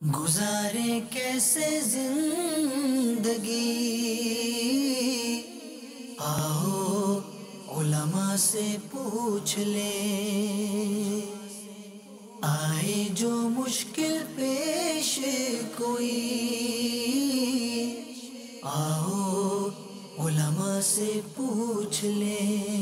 गुजारे कैसे जिंदगी, आओ उलमा से पूछ ले, आए जो मुश्किल पेश कोई, आओ उलमा से पूछ ले।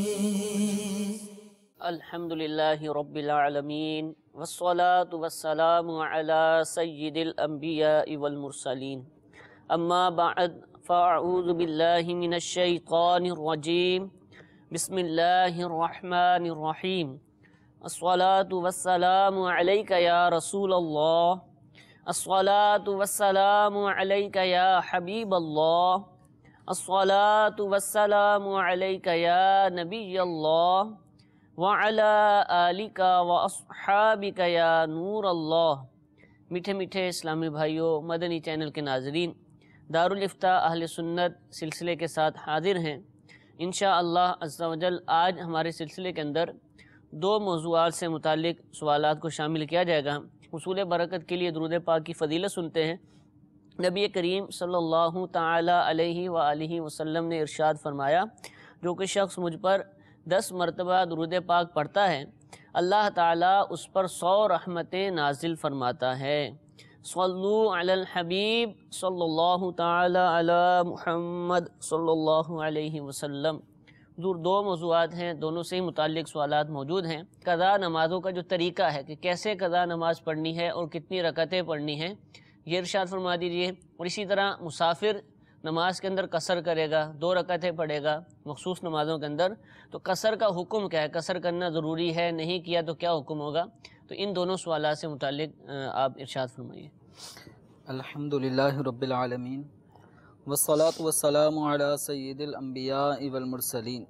अल्हम्दुलिल्लाहि रब्बिल आलमीन वस्सलातु वस्सलामु अला सय्यिदिल अंबिया'i वल मुरसलीन, अम्मा बअद फ़अऊज़ु बिल्लाहि मिनश शैतानिर रजीम, बिस्मिल्लाहिर रहमानिर रहीम। अस्सलातु वस्सलामु अलैका या रसूलल्लाह, अस्सलातु वस्सलामु अलैका या हबीबल्लाह, अस्सलातु वस्सलामु अलैका या नबियल्लाह वअला आलिका व अस्हाबिका या नूर अल्लाह। मीठे मीठे इस्लामी भाइयों, मदनी चैनल के नाज़रीन, दारुल इफ्ता अहलेसुन्नत सिलसिले के साथ हाजिर हैं। इंशाअल्लाह अज़्ज़ा वजल आज हमारे सिलसिले के अंदर दो मौज़ूआत से मुताल्लिक़ सवालात को शामिल किया जाएगा। हुसूल बरकत के लिए दुरूद पाक की फ़जीलत सुनते हैं। नबी करीम सल्लल्लाहु ताला अलैहि व आलिहि वसल्लम ने इरशाद फरमाया, जो कि शख्स मुझ पर 10 मरतबा दुरूद पाक पढ़ता है, अल्लाह ताला उस पर 100 रहमतें नाजिल फरमाता है। सल्लू अलल हबीब सल्लल्लाहु ताला अला मुहम्मद सल्लल्लाहु अलैहि वसल्लम। दो मौज़ूआत हैं, दोनों से ही मुताल्लिक़ सवालात मौजूद हैं। क़ज़ा नमाज़ों का जो तरीक़ा है कि कैसे क़ज़ा नमाज़ पढ़नी है और कितनी रकतें पढ़नी हैं, ये इरशाद फरमा दीजिए। और इसी तरह मुसाफिर नमाज के अंदर कसर करेगा, 2 रकतें पढ़ेगा मखसूस नमाज़ों के अंदर, तो कसर का हुक्म क्या है, कसर करना ज़रूरी है, नहीं किया तो क्या हुक्म होगा? तो इन दोनों सवालात से मुताल्लिक़ आप इरशाद फरमाइए। अल्हम्दुलिल्लाहि रब्बिल आलमीन वस्सलातु वस्सलामु अला सय्यिदिल अंबिया'i वल मुरसलीन।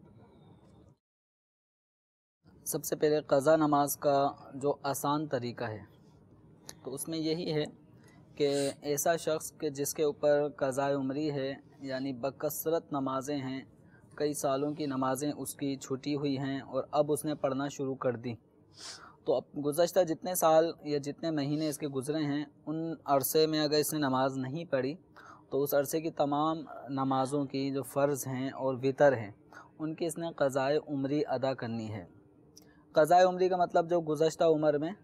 सबसे पहले क़ज़ा नमाज का जो आसान तरीका है, तो उसमें यही है कि ऐसा शख्स के जिसके ऊपर क़ज़ाए उम्री है, यानी बकसरत नमाज़ें हैं, कई सालों की नमाज़ें उसकी छूटी हुई हैं और अब उसने पढ़ना शुरू कर दी, तो अब गुज़श्ता जितने साल या जितने महीने इसके गुज़रे हैं, उन अरसे में अगर इसने नमाज़ नहीं पढ़ी तो उस अरसे की तमाम नमाज़ों की जो फ़र्ज़ हैं और वितर हैं, उनकी इसने क़ज़ाए उम्री अदा करनी है। क़ज़ाए उम्री का मतलब जो गुज़श्ता उम्र में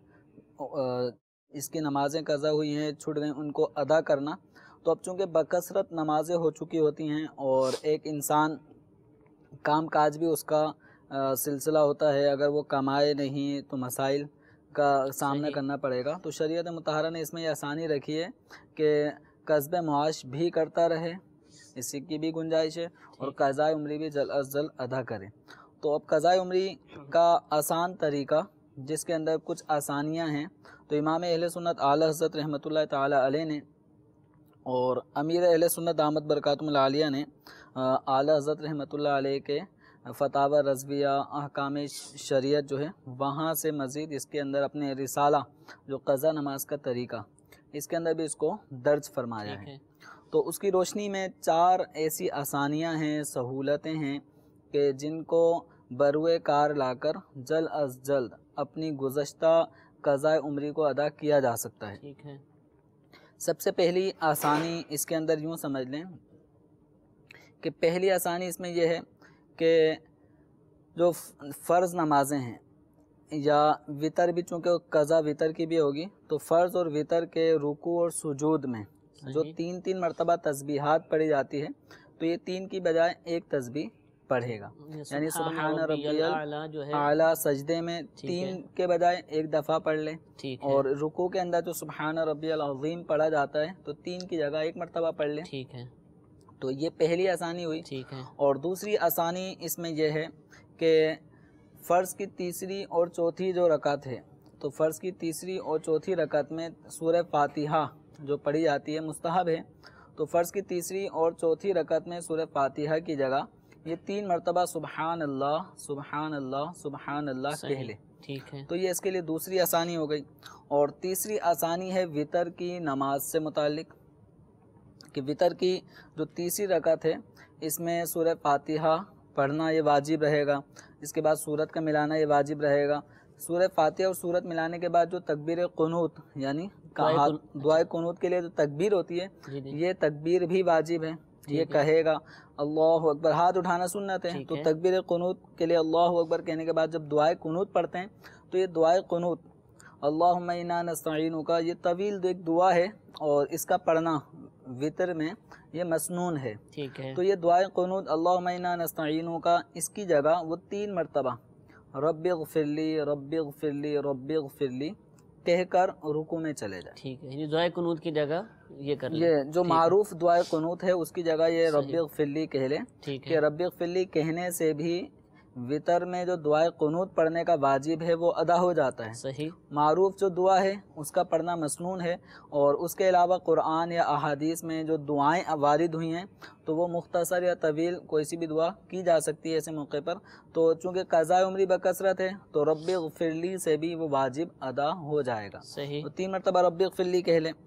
इसकी नमाज़ें क़ज़ा हुई हैं, छूट गई, उनको अदा करना। तो अब चूँकि बकसरत नमाज़ें हो चुकी होती हैं और एक इंसान काम काज भी उसका सिलसिला होता है, अगर वो कमाए नहीं तो मसाइल का सामना करना पड़ेगा, तो शरीयत मुतहरा ने इसमें ये आसानी रखी है कि कस्ब मुआश भी करता रहे, इसी की भी गुंजाइश है, और क़ज़ाए उम्री भी जल्द अज़ जल्द अदा करे। तो अब क़ज़ाए उम्री का आसान तरीका, जिसके अंदर कुछ आसानियां हैं, तो इमाम अहले सुन्नत आला हज़रत रहमतुल्लाह ताला अलैह ने और अमीर अहले सुन्नत दामत बरकातुहुल आलिया ने आला हज़रत रहमतुल्लाह अलैह के फ़तावा रज़विया अहकाम शरीयत जो है, वहाँ से मज़ीद इसके अंदर अपने रिसाला जो क़ज़ा नमाज का तरीका, इसके अंदर भी इसको दर्ज फरमाया है। तो उसकी रोशनी में 4 ऐसी आसानियाँ हैं, सहूलतें हैं कि जिनको बरुए कार लाकर जल्द अज़ जल्द अपनी गुज़श्ता क़ज़ाए उम्री को अदा किया जा सकता है। ठीक है। सबसे पहली आसानी इसके अंदर यूँ समझ लें कि पहली आसानी इसमें यह है कि जो फ़र्ज़ नमाज़ें हैं या वितर भी, चूँकि क़ज़ा वितर की भी होगी, तो फ़र्ज़ और वितर के रुकू और सुजूद में जो 3-3 मरतबा तस्बीहात पढ़ी जाती है, तो ये 3 की बजाय 1 तस्बीह पढ़ेगा, यानी सुब्हान रब्बियल आला सजदे में 3 के बजाय 1 दफ़ा पढ़ ले, और रुकू के अंदर जो सुब्हान रब्बियल अज़ीम पढ़ा जाता है, तो 3 की जगह 1 मरतबा पढ़ ले। ठीक है। तो ये पहली आसानी हुई। ठीक है। और दूसरी आसानी इसमें यह है कि फ़र्ज़ की तीसरी और चौथी जो रकात है, तो फ़र्ज़ की तीसरी और चौथी रकात में सूरह फ़ातिहा जो पढ़ी जाती है मुस्तहब है, तो फ़र्ज़ की तीसरी और चौथी रकात में सूरह फ़ातिहा की जगह ये 3 मरतबा सुबहान अल्लाह सुबहान अल्लाह सुबहान अल्लाह कह ले। ठीक है। तो ये इसके लिए दूसरी आसानी हो गई। और तीसरी आसानी है वितर की नमाज से मुतालिक, कि वितर की जो तीसरी रकात है, इसमें सूरह फ़ातिहा पढ़ना ये वाजिब रहेगा, इसके बाद सूरत का मिलाना ये वाजिब रहेगा। सूरह फ़ातिहा और सूरत मिलाने के बाद जो तकबीर क़ुनूत यानी دعائے قنوت کے لیے جو تکبیر ہوتی ہے یہ تکبیر بھی واجب ہے، یہ کہے گا اللہ اکبر، ہاتھ اٹھانا سنت ہے، تو تکبیر قنوت کے لیے اللہ اکبر کہنے کے بعد جب دعائے قنوت پڑھتے ہیں تو یہ دعائے قنوت اللہم انا نستعینک یہ طویل ایک دعا ہے اور اس کا پڑھنا وطر میں یہ مسنون ہے، ٹھیک ہے۔ تو یہ دعائے قنوت اللہم انا نستعینک اس کی جگہ وہ 3 مرتبہ رب اغفر لی رب اغفر لی رب اغفر لی کہہ کر رکوع میں چلے جائیں، ٹھیک ہے، دعائے قنوت کی جگہ یہ کر لیں، یہ جو معروف دعائے قنوت ہے اس کی جگہ یہ رب اغفر لی کہہ لیں کہ رب اغفر لی کہنے سے بھی وطر میں جو دعائے قنوت پڑھنے کا واجب ہے وہ ادا ہو جاتا ہے۔ صحیح، معروف جو دعا ہے اس کا پڑھنا مسنون ہے، اور اس کے علاوہ قرآن یا احادیث میں جو دعائیں وارد ہوئی ہیں تو وہ مختصر یا طویل کوئی سی بھی دعا کی جا سکتی ہے ایسے موقع پر، تو چونکہ قضاء عمری بکثرت ہے تو رب اغفر لی سے بھی وہ واجب ادا ہو جائے گا۔ صحیح، تو 3 مرتبہ رب اغفر لی کہہ لیں،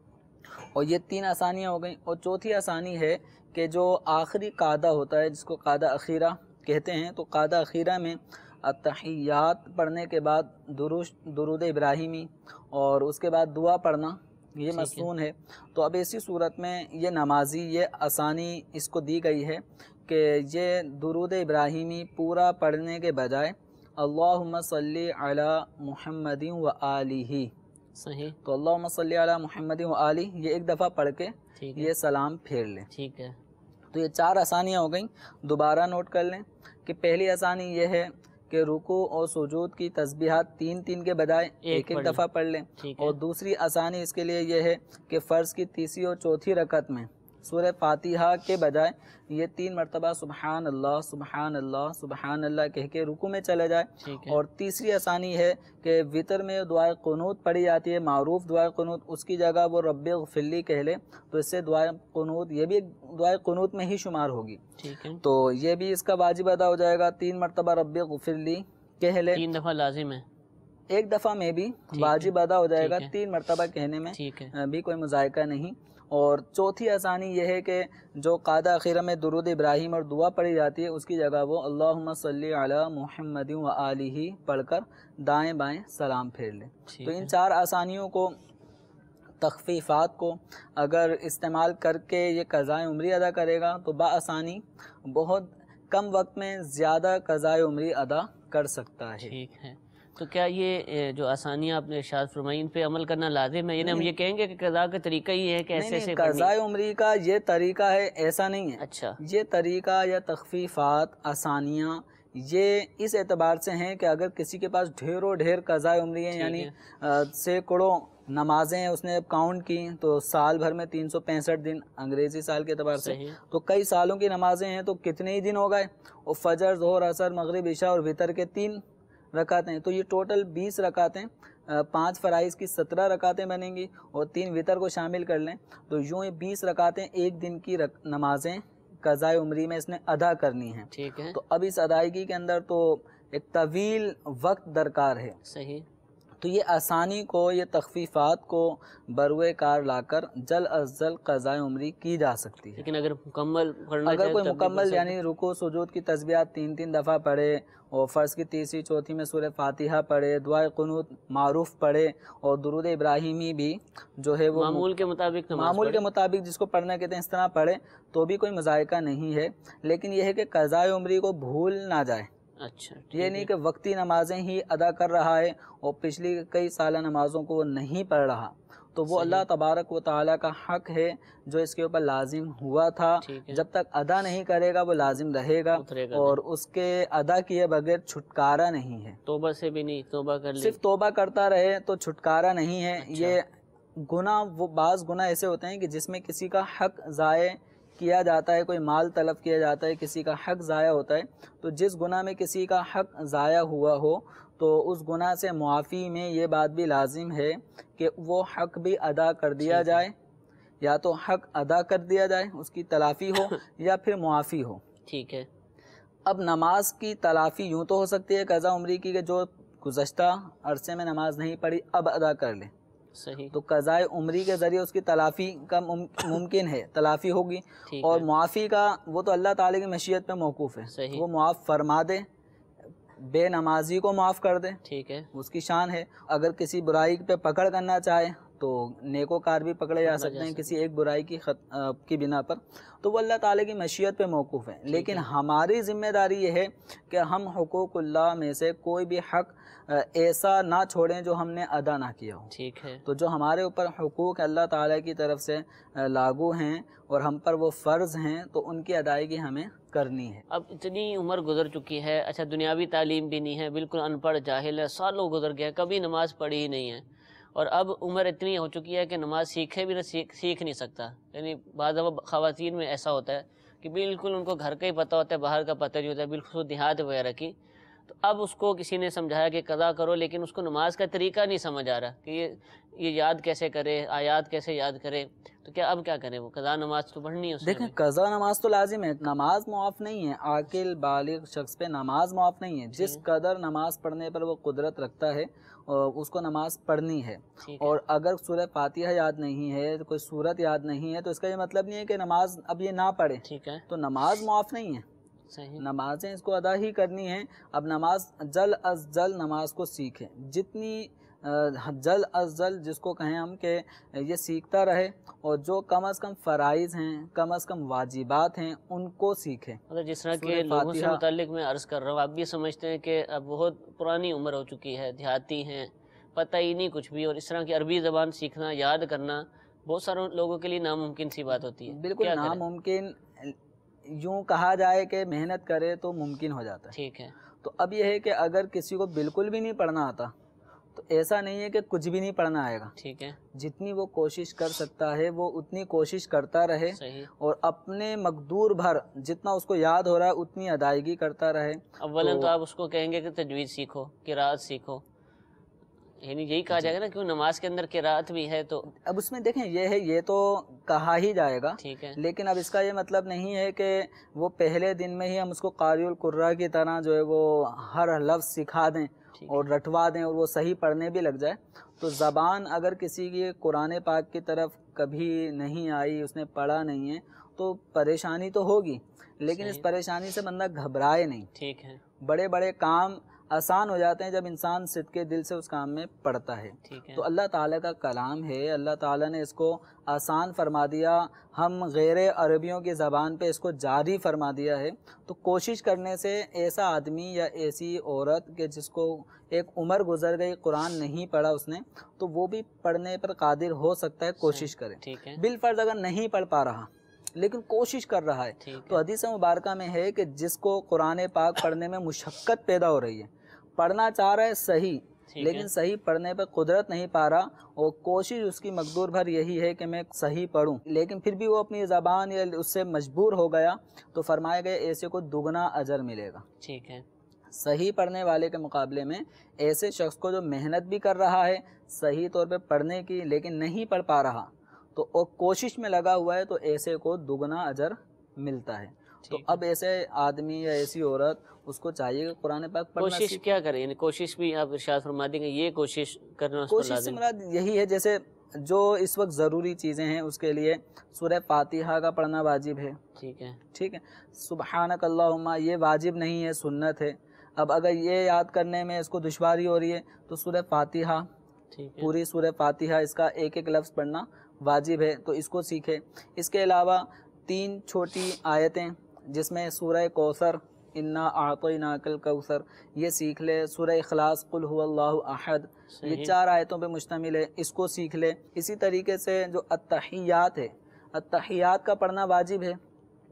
اور یہ 3 آسانیاں ہو گئیں۔ اور چوتھی آسانی ہے کہ جو آخری قاعدہ ہوتا ہے جس کو قاعدہ اخیرہ کہتے ہیں، تو قاعدہ اخیرہ میں التحیات پڑھنے کے بعد درود ابراہیمی اور اس کے بعد دعا پڑھنا یہ مسنون ہے۔ تو اب ایسی صورت میں یہ نمازی یہ آسانی اس کو دی گئی ہے کہ یہ درود ابراہیمی پورا پڑھنے کے بجائے اللہم صلی علی محمد و آلہ، صحیح، تو اللہم صلی علی محمد و آلہ یہ ایک دفعہ پڑھ کے یہ سلام پھیر لیں۔ ٹھیک ہے، تو یہ 4 آسانیاں ہو گئیں، دوبارہ نوٹ کر لیں کہ پہلی آسانی یہ ہے کہ رکوع اور سجود کی تسبیحات 3 کے بجائے ایک دفعہ پڑھ لیں، اور دوسری آسانی اس کے لیے یہ ہے کہ فرض کی تیسری اور چوتھی رکعت میں سورہ فاتحہ کے بجائے یہ 3 مرتبہ سبحان اللہ سبحان اللہ سبحان اللہ کہہ کے رکوع میں چلے جائے، اور تیسری آسانی ہے کہ وطر میں دعائے قنوت پڑھی جاتی ہے معروف دعائے قنوت، اس کی جگہ وہ رب اغفر لی کہہ لے، تو اس سے دعائے قنوت یہ بھی دعائے قنوت میں ہی شمار ہوگی، تو یہ بھی اس کا واجب ادا ہو جائے گا۔ 3 مرتبہ رب اغفر لی کہہ لے، 3 دفعہ لازم ہے، ایک دفعہ میں بھی واجب ادا ہو جائے گا، 3 مرتبہ کہنے میں بھی کوئی مذائقہ نہیں۔ اور چوتھی آسانی یہ ہے کہ جو قاعدہ اخیرہ میں درود ابراہیم اور دعا پڑھی جاتی ہے اس کی جگہ وہ اللہم صلی علی محمد و آلہ پڑھ کر دائیں بائیں سلام پھیر لیں۔ تو ان 4 آسانیوں کو تخفیفات کو اگر استعمال کر کے یہ قضائے عمری ادا کرے گا تو بآسانی بہت کم وقت میں زیادہ قضائے عمری ادا کر سکتا ہے۔ ٹھیک ہے، تو کیا یہ جو آسانیاں آپ نے ارشاد فرمائی ان پہ عمل کرنا لازم ہے؟ یعنی ہم یہ کہیں گے کہ قضاء کا طریقہ ہی ہے کہ ایسے سے قضائے عمری کا یہ طریقہ ہے ایسا نہیں ہے۔ اچھا، یہ طریقہ یا تخفیفات آسانیاں یہ اس اعتبار سے ہیں کہ اگر کسی کے پاس ڈھیروں ڈھیر قضائے عمری ہیں، یعنی سینکڑوں نمازیں اس نے کاؤنٹ کی تو سال بھر میں 365 دن انگریزی سال کے اعتبار سے، تو کئی سالوں کی نمازیں ہیں تو کتنے ہی دن ہو گئے، اور فجر ظہر عصر مغرب عشاء اور وتر کے 3 رکعتیں، تو یہ ٹوٹل 20 رکعتیں، 5 فرائض کی 17 رکعتیں بنیں گی، اور 3 وتر کو شامل کر لیں تو یوں ہی 20 رکعتیں ایک دن کی نمازیں قضائے عمری میں اس نے ادا کرنی ہیں۔ ٹھیک ہے، تو اب اس ادائیگی کے اندر تو ایک طویل وقت درکار ہے۔ صحیح، تو یہ آسانی کو یہ تخفیفات کو بروئے کار لا کر جلد از جلد قضائے عمری کی جا سکتی ہے۔ لیکن اگر مکمل پڑھنا اگر کوئی مکمل یعنی رکوع سجود کی تسبیحات 3 دفعہ پڑھے، اور فرض کی تیسری چوتھی میں سورہ فاتحہ پڑھے، دعائے قنوت معروف پڑھے، اور درود ابراہیمی بھی جو ہے وہ معمول کے مطابق جس کو پڑھنا کہتے ہیں اس طرح پڑھے تو بھی کوئی مذائقہ نہیں ہے، لیکن یہ ہے کہ قضائے عمری کو بھول نہ جائے۔ اچھا، یہ نہیں کہ وقتی نمازیں ہی ادا کر رہا ہے اور پچھلی کئی سالہ نمازوں کو وہ نہیں پڑھ رہا، تو وہ اللہ تبارک و تعالیٰ کا حق ہے جو اس کے اوپر لازم ہوا تھا، جب تک ادا نہیں کرے گا وہ لازم رہے گا، اور اس کے ادا کیے بغیر چھٹکارا نہیں ہے۔ توبہ سے بھی نہیں، توبہ کر لی، صرف توبہ کرتا رہے تو چھٹکارا نہیں ہے۔ یہ گناہ، وہ بعض گناہ ایسے ہوتے ہیں کہ جس میں کسی کا حق ضائع کیا جاتا ہے، کوئی مال طلب کیا جاتا ہے، کسی کا حق ضائع ہوتا ہے، تو جس گناہ میں کسی کا حق ضائع ہوا ہو تو اس گناہ سے معافی میں یہ بات بھی لازم ہے کہ وہ حق بھی ادا کر دیا جائے، یا تو حق ادا کر دیا جائے، اس کی تلافی ہو، یا پھر معافی ہو۔ ٹھیک ہے، اب نماز کی تلافی یوں تو ہو سکتی ہے قضا عمری کی کہ جو گزشتہ عرصے میں نماز نہیں پڑھی اب ادا کر لے، صحیح، تو قضائے عمری کے ذریعے اس کی تلافی کا ممکن ہے، تلافی ہوگی، اور معافی کا وہ تو اللہ تعالی کی مشیت پہ موقوف ہے، وہ معاف فرما دے، بے نمازی کو معاف کر دے، ٹھیک ہے، اس کی شان ہے۔ اگر کسی برائی پہ پکڑ کرنا چاہے تو نیکوکار بھی پکڑے جا سکتے ہیں کسی ایک برائی کی بنا پر، تو وہ اللہ تعالیٰ کی مشیت پہ موقوف ہے. لیکن ہماری ذمہ داری یہ ہے کہ ہم حقوق اللہ میں سے کوئی بھی حق ایسا نہ چھوڑیں جو ہم نے ادا نہ کیا ہو. ٹھیک ہے. تو جو ہمارے اوپر حقوق اللہ تعالیٰ کی طرف سے لاگو ہیں اور ہم پر وہ فرض ہیں تو ان کی ادائیگی ہمیں کرنی ہے. اب اتنی عمر گزر چکی ہے، اچھا دنیاوی تعلیم بھی نہیں ہے، بالکل ان پڑھ جاہل ہے، سالوں گزر گیا، کبھی نماز پڑھی ہی نہیں ہے، اور اب عمر اتنی ہو چکی ہے کہ نماز سیکھے بھی نہ سیکھ نہیں سکتا. یعنی بعض دفعہ خواتین میں ایسا ہوتا ہے کہ بالکل ان کو گھر کا ہی پتہ ہوتا ہے، باہر کا پتہ نہیں ہوتا ہے، بالکل دیہات وغیرہ کی. تو اب اس کو کسی نے سمجھایا کہ قضا کرو، لیکن اس کو نماز کا طریقہ نہیں سمجھ آ رہا کہ یہ یاد کیسے کرے، آیات کیسے یاد کرے. تو کیا اب کیا کرے؟ وہ قضا نماز تو پڑھنی ہے اس دیکھیں قضا نماز تو لازم ہے، نماز معاف نہیں ہے. عاقل بالغ شخص پہ نماز معاف نہیں ہے. جس قدر نماز پڑھنے پر وہ قدرت رکھتا ہے اس کو نماز پڑھنی ہے. اور اگر سورہ فاتحہ یاد نہیں ہے، کوئی سورت یاد نہیں ہے، تو اس کا یہ مطلب نہیں ہے کہ نماز اب یہ نہ پڑھے. ٹھیک ہے. تو نماز معاف نہیں ہے، نمازیں اس کو ادا ہی کرنی ہیں. اب نماز جلد از جلد نماز کو سیکھیں، جتنی جلد از جلد جس کو کہیں ہم کہ یہ سیکھتا رہے، اور جو کم از کم فرائض ہیں، کم از کم واجبات ہیں، ان کو سیکھیں. مطلب جس طرح کے لوگوں سے متعلق میں عرض کر رہا ہوں، آپ بھی سمجھتے ہیں کہ اب بہت پرانی عمر ہو چکی ہے، دیہاتی ہیں، پتہ ہی نہیں کچھ بھی، اور اس طرح کی عربی زبان سیکھنا، یاد کرنا بہت سارے لوگوں کے لیے ناممکن سی بات ہوتی ہے. بالکل ناممکن، یوں کہا جائے کہ محنت کرے تو ممکن ہو جاتا ہے. ٹھیک ہے. تو اب یہ ہے کہ اگر کسی کو بالکل بھی نہیں پڑھنا آتا تو ایسا نہیں ہے کہ کچھ بھی نہیں پڑھنا آئے گا. ٹھیک ہے. جتنی وہ کوشش کر سکتا ہے وہ اتنی کوشش کرتا رہے. صحیح. اور اپنے مقدور بھر جتنا اس کو یاد ہو رہا ہے اتنی ادائیگی کرتا رہے. اولاً تو آپ اس کو کہیں گے کہ تجوید سیکھو، قرات سیکھو، یعنی یہی کہا جائے گا نا، کیوں نماز کے اندر قرات بھی ہے. تو اب اس میں دیکھیں یہ ہے، یہ تو کہا ہی جائے گا. ٹھیک ہے. لیکن اب اس کا یہ مطلب نہیں ہے کہ وہ پہلے دن میں ہی ہم اس کو قاری القراء کی طرح جو ہے وہ ہر لفظ سکھا دیں اور رٹوا دیں اور وہ صحیح پڑھنے بھی لگ جائے. تو زبان اگر کسی کی قرآن پاک کی طرف کبھی نہیں آئی، اس نے پڑھا نہیں ہے، تو پریشانی تو ہوگی، لیکن اس پریشانی سے بندہ گھبرائے نہیں. ٹھیک ہے. بڑے بڑے کام آسان ہو جاتے ہیں جب انسان صدق دل سے اس کام میں پڑھتا ہے. تو اللہ تعالیٰ کا کلام ہے، اللہ تعالیٰ نے اس کو آسان فرما دیا، ہم غیر عربیوں کی زبان پہ اس کو جاری فرما دیا ہے. تو کوشش کرنے سے ایسا آدمی یا ایسی عورت کہ جس کو ایک عمر گزر گئی، قرآن نہیں پڑھا اس نے، تو وہ بھی پڑھنے پر قادر ہو سکتا ہے. کوشش کرے. بالفرض اگر نہیں پڑھ پا رہا لیکن کوشش کر رہا ہے، تو حدیث مبارکہ میں ہے کہ جس کو قرآن پاک پڑھنے میں مشقت پیدا ہو رہی ہے، پڑھنا چاہ رہا ہے صحیح، لیکن صحیح پڑھنے پہ قدرت نہیں پا رہا، اور کوشش اس کی مقدور بھر یہی ہے کہ میں صحیح پڑھوں، لیکن پھر بھی وہ اپنی زبان یا اس سے مجبور ہو گیا، تو فرمایا گیا ایسے کو دگنا اجر ملے گا. ٹھیک ہے. صحیح پڑھنے والے کے مقابلے میں ایسے شخص کو جو محنت بھی کر رہا ہے صحیح طور پہ پڑھنے کی، لیکن نہیں پڑھ پا رہا، تو اور کوشش میں لگا ہوا ہے، تو ایسے کو دگنا اجر ملتا ہے. تو اب ایسے آدمی یا ایسی عورت اس کو چاہیے کہ قرآن پاک پڑھنا. کوشش کیا کریں؟ یعنی کوشش بھی آپ ارشاد فرما دیں گے، یہ کوشش کرنا اس کو لازم. کوشش سے مراد یہی ہے، جیسے جو اس وقت ضروری چیزیں ہیں اس کے لیے سورہ فاتحہ کا پڑھنا واجب ہے. ٹھیک ہے. ٹھیک ہے. سبحانک اللہم یہ واجب نہیں ہے، سنت ہے. اب اگر یہ یاد کرنے میں اس کو دشواری ہو رہی ہے تو سورہ فاتحہ، پوری سورہ فاتحہ اس کا ایک ایک لفظ پڑھنا واجب ہے، تو اس کو سیکھے. اس کے علاوہ 3 چھوٹی آیتیں جس میں سورہ کوثر، انا اعطیناک الکوثر، یہ سیکھ لے. سورہ اخلاص، قل هو اللہ احد، یہ 4 آیتوں پہ مشتمل ہے، اس کو سیکھ لے. اسی طریقے سے جو التحیات ہے، التحیات کا پڑھنا واجب ہے،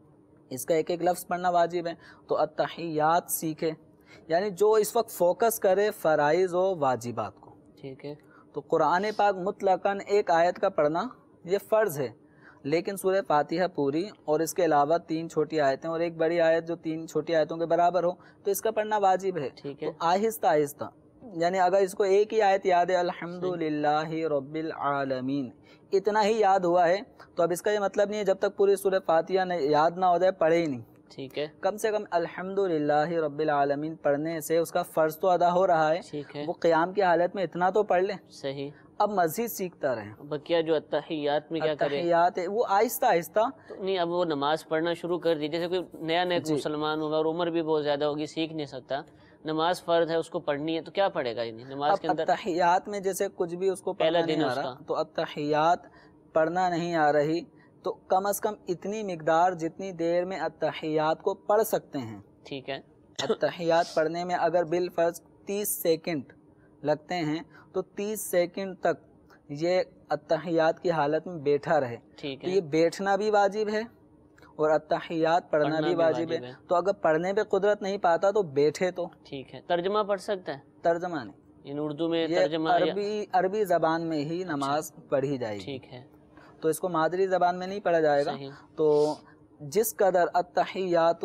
اس کا ایک ایک لفظ پڑھنا واجب ہے، تو التحیات سیکھے. یعنی جو اس وقت فوکس کرے فرائض و واجبات کو. ٹھیک ہے. تو قرآن پاک مطلقاً ایک آیت کا پڑھنا یہ فرض ہے، لیکن سورہ فاتحہ پوری اور اس کے علاوہ 3 چھوٹی آیتیں اور ایک بڑی آیت جو 3 چھوٹی آیتوں کے برابر ہو، تو اس کا پڑھنا واجب ہے. تو آہستہ آہستہ، یعنی اگر اس کو ایک ہی آیت یاد ہے الحمدللہ رب العالمین، اتنا ہی یاد ہوا ہے، تو اب اس کا یہ مطلب نہیں ہے جب تک پوری سورہ فاتحہ یاد نہ ہو جائے پڑھے ہی نہیں. ٹھیک ہے. کم سے کم الحمدللہ رب العالمین پڑھنے سے اس کا فرض تو ادا ہو رہا ہے. ٹھیک ہے. وہ قیام کی حالت میں اتنا تو پڑھ لے. صحیح. اب مزید سیکھتا رہے. بقیہ جو التحیات میں کیا کرے؟ التحیات وہ آہستہ آہستہ. تو نہیں، اب وہ نماز پڑھنا شروع کر دی، جیسے کوئی نیا مسلمان ہوگا اور عمر بھی بہت زیادہ ہوگی، سیکھ نہیں سکتا، نماز فرض ہے اس کو پڑھنی ہے تو کیا پڑھے گا؟ یعنی نماز کے اندر اتحیات میں جیسے کچھ بھی اس کو پہلا پڑھنا دن نہیں آ اس رہا کا، تو اتحیات پڑھنا نہیں آ رہی تو کم از کم اتنی مقدار جتنی دیر میں اتحیات کو پڑھ سکتے ہیں. ٹھیک ہے، اتحیات پڑھنے میں اگر بالفرض 30 سیکنڈ لگتے ہیں تو 30 سیکنڈ تک یہ اتحیات کی حالت میں بیٹھا رہے. ٹھیک تو ہے، یہ بیٹھنا بھی واجب ہے اور اتحیات پڑھنا بھی واجب ہے. تو اگر پڑھنے پہ قدرت نہیں پاتا تو بیٹھے تو. ٹھیک ہے، ترجمہ پڑھ سکتا ہے؟ ترجمہ نہیں، ان اردو میں یہ ترجمہ عربی زبان میں ہی نماز پڑھی جائے گی. ٹھیک ہے، تو اس کو مادری زبان میں نہیں پڑھا جائے گا. صحیح. تو جس قدر التحیات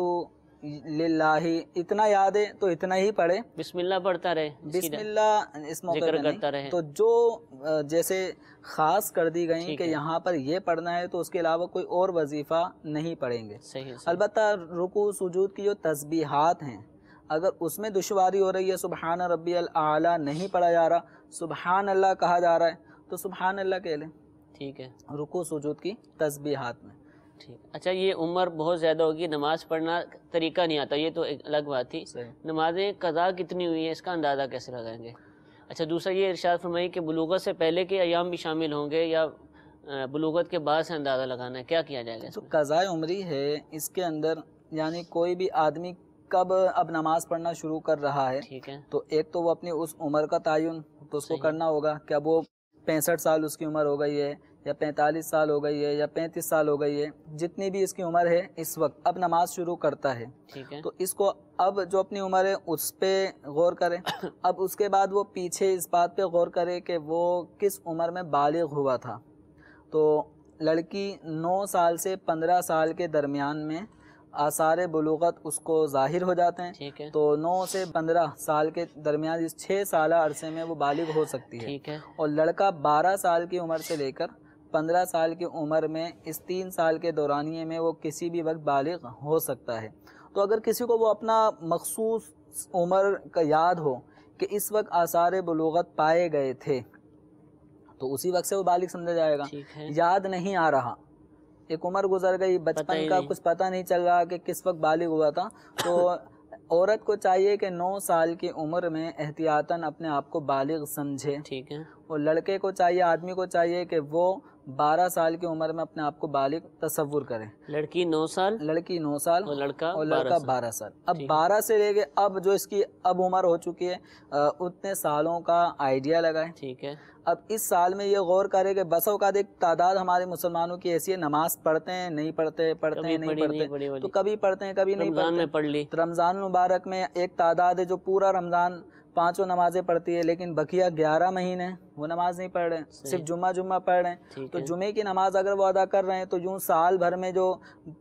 للہ اتنا یاد ہے تو اتنا ہی پڑھے. بسم اللہ پڑھتا رہے، بسم اللہ اس موقع ذکر پہ کرتا نہیں. رہے. تو جو جیسے خاص کر دی گئیں ٹھیک کہ ہے، یہاں پر یہ پڑھنا ہے تو اس کے علاوہ کوئی اور وظیفہ نہیں پڑھیں گے. صحیح. البتہ رکوع سجود کی جو تسبیحات ہیں اگر اس میں دشواری ہو رہی ہے، سبحان ربی الاعلیٰ نہیں پڑھا جا رہا، سبحان اللہ کہا جا رہا ہے تو سبحان اللہ کہہ لیں. ٹھیک ہے، رکوع سجود کی تسبیحات میں. ٹھیک. اچھا، یہ عمر بہت زیادہ ہوگی، نماز پڑھنا طریقہ نہیں آتا، یہ تو ایک الگ بات تھی. صحیح. نمازیں قضا کتنی ہوئی ہیں اس کا اندازہ کیسے لگائیں گے؟ اچھا، دوسرا یہ ارشاد فرمائی کہ بلوغت سے پہلے کے ایام بھی شامل ہوں گے یا بلوغت کے بعد سے اندازہ لگانا ہے، کیا کیا جائے گا اس تو میں؟ قضاء عمری ہے اس کے اندر، یعنی کوئی بھی آدمی کب اب نماز پڑھنا شروع کر رہا ہے ٹھیک ہے، تو ایک تو وہ اپنی اس عمر کا تعین تو اس کو صحیح. کرنا ہوگا کہ اب وہ 65 سال اس کی عمر ہو گئی ہے یا 45 سال ہو گئی ہے یا 35 سال ہو گئی ہے، جتنی بھی اس کی عمر ہے اس وقت اب نماز شروع کرتا ہے. ٹھیک ہے، تو اس کو اب جو اپنی عمر ہے اس پہ غور کرے. اب اس کے بعد وہ پیچھے اس بات پہ غور کرے کہ وہ کس عمر میں بالغ ہوا تھا. تو لڑکی 9 سال سے 15 سال کے درمیان میں آثار بلوغت اس کو ظاہر ہو جاتے ہیں. ٹھیک ہے، تو 9 سے 15 سال کے درمیان اس 6 سالہ عرصے میں وہ بالغ ہو سکتی ہے. ٹھیک ہے، اور لڑکا 12 سال کی عمر سے لے کر 15 سال کی عمر میں اس 3 سال کے دورانیے میں وہ کسی بھی وقت بالغ ہو سکتا ہے. تو اگر کسی کو وہ اپنا مخصوص عمر کا یاد ہو کہ اس وقت آثار بلوغت پائے گئے تھے تو اسی وقت سے وہ بالغ سمجھا جائے گا. ٹھیک ہے، یاد نہیں آ رہا، ایک عمر گزر گئی، بچپن کا کچھ پتہ نہیں چل رہا کہ کس وقت بالغ ہوا تھا، تو عورت کو چاہیے کہ 9 سال کی عمر میں احتیاطاً اپنے آپ کو بالغ سمجھے. ٹھیک ہے، اور لڑکے کو چاہیے، آدمی کو چاہیے کہ وہ 12 سال کی عمر میں اپنے آپ کو بالغ تصور کرے. لڑکی 9 سال لڑکی 9 سال اور لڑکا اور لڑکا 12 سال. اب ٹھیک ہے. 12 سے لے کے اب جو اس کی اب عمر ہو چکی ہے اتنے سالوں کا آئیڈیا لگائے. ٹھیک ہے، اب اس سال میں یہ غور کرے کہ بسا اوقات ایک تعداد ہمارے مسلمانوں کی ایسی ہے، نماز پڑھتے ہیں نہیں پڑھتے، پڑھتے ہیں نہیں پڑھتے، تو کبھی پڑھتے ہیں کبھی نہیں پڑھتے. رمضان میں پڑھ لی، رمضان المبارک میں ایک تعداد ہے جو پورا رمضان 5 نمازیں پڑھتی ہے لیکن بقیہ 11 مہینے وہ نماز نہیں پڑھ رہے ہیں، صرف جمعہ پڑھ رہے ہیں. تو جمعے کی نماز اگر وہ ادا کر رہے ہیں تو یوں سال بھر میں جو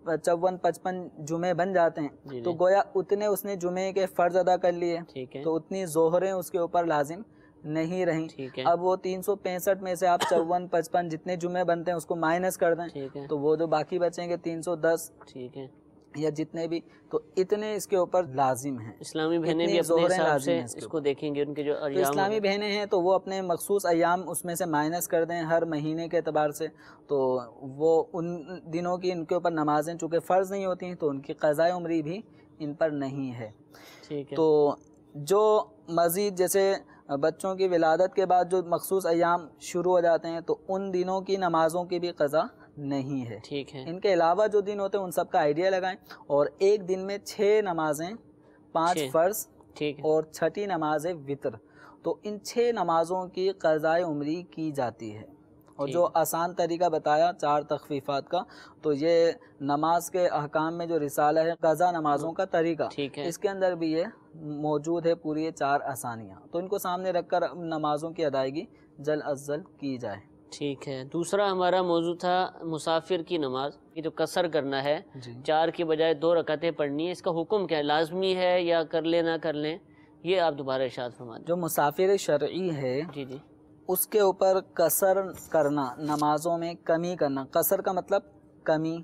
54-55 جمعے بن جاتے ہیں تو گویا اتنے اس نے جمعے کے فرض ادا کر لیے، تو اتنی ظہریں اس کے اوپر لازم نہیں رہیں. اب وہ 365 میں سے آپ 54-55 جتنے جمعے بنتے ہیں اس کو مائنس کر دیں تو وہ جو باقی بچیں گے 310 ٹھیک ہے، یا جتنے بھی، تو اتنے اس کے اوپر لازم ہیں. اسلامی بہنیں بھی اپنے حساب سے اس کو دیکھیں گے، ان کے جو تو اسلامی بہنیں ہیں تو وہ اپنے مخصوص ایام اس میں سے مائنس کر دیں ہر مہینے کے اعتبار سے، تو وہ ان دنوں کی ان کے اوپر نمازیں چونکہ فرض نہیں ہوتی ہیں تو ان کی قضاء عمری بھی ان پر نہیں ہے. ٹھیک ہے، تو جو مزید جیسے بچوں کی ولادت کے بعد جو مخصوص ایام شروع ہو جاتے ہیں تو ان دنوں کی نمازوں کی بھی قضا نہیں ہے. ٹھیک ہے، ان کے علاوہ جو دن ہوتے ہیں ان سب کا آئیڈیا لگائیں، اور ایک دن میں 6 نمازیں، 5 فرض اور 6ٹھی نماز وطر، تو ان 6 نمازوں کی قضاء عمری کی جاتی ہے. اور جو آسان طریقہ بتایا 4 تخفیفات کا، تو یہ نماز کے احکام میں جو رسالہ ہے قضا نمازوں کا طریقہ، اس کے اندر بھی یہ موجود ہے پوری 4 آسانیاں، تو ان کو سامنے رکھ کر نمازوں کی ادائیگی جلد از جلد کی جائے. ٹھیک ہے. دوسرا ہمارا موضوع تھا مسافر کی نماز، یہ جو قصر کرنا ہے، 4 کی بجائے 2 رکعتیں پڑھنی ہے، اس کا حکم کیا ہے؟ لازمی ہے یا کر لیں نہ کر لیں؟ یہ آپ دوبارہ ارشاد فرما دیں. جو مسافر شرعی ہے اس کے اوپر قصر کرنا، نمازوں میں کمی کرنا. قصر کا مطلب کمی،